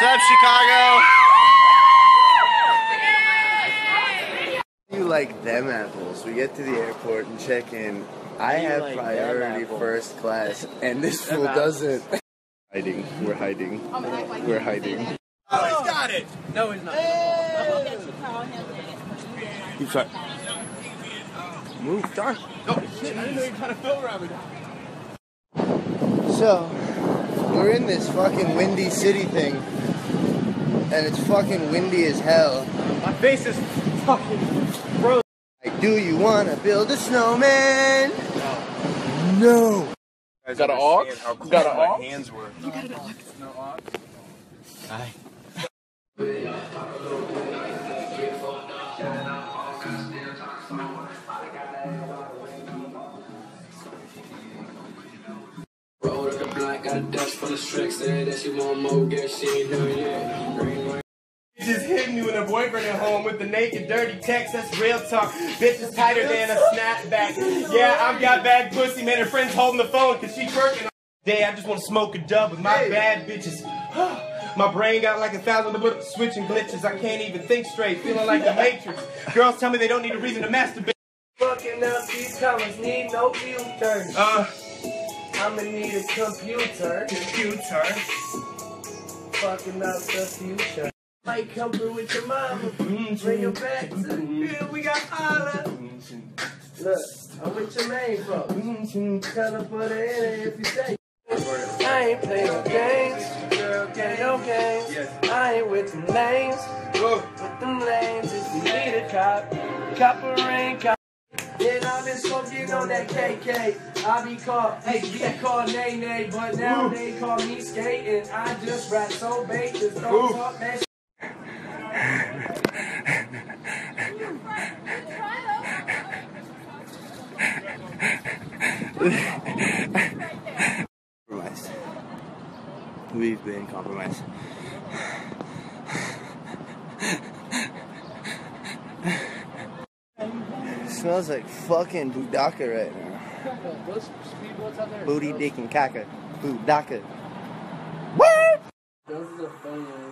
up, Chicago? You like them apples? We get to the airport and check in. I have like priority first class, and this fool doesn't. Hiding. We're hiding. We're hiding. Oh, he's got it! No, he's not. He's trying. Move, John. Oh, shit, I didn't know you were trying to film around me. So, we're in this fucking windy city thing, and it's fucking windy as hell. My face is fucking frozen. Like, do you want to build a snowman? No. Got an aux? Got an aux? Hands were. You got an aux? No aux? Aye. Roll up the block, got a dust full of tricks. Said that she want more, guess she ain't done yet. Just hit me with a boyfriend at home with the naked, dirty text. That's real talk. Bitch is tighter than a snapback. Yeah, I've got bad pussy, man. Her friend's holding the phone because she twerking all day. I just want to smoke a dub with my bad bitches. My brain got like 1,000 switching glitches. I can't even think straight, feeling like the Matrix. Girls tell me they don't need a reason to masturbate. Fucking up these colors, need no filters. I'ma need a computer. Fucking up the future. Might come through with your mama. Bring her back to the field. We got holler. Look, I'm with your main folks. Tell her put her in it if you say. I ain't playing no games. Girl, get no games. I ain't with them lanes. With them lanes, if you need a cop a ring, cop. And I've been smoking on that KK. I be called, Nay Nay, but now they call me skating. I just rap so bait, just don't talk that shit. Compromised. We've been compromised. It smells like fucking Budaka right now. Booty, dick, and caca. Budaka. What? Those are the funny ones.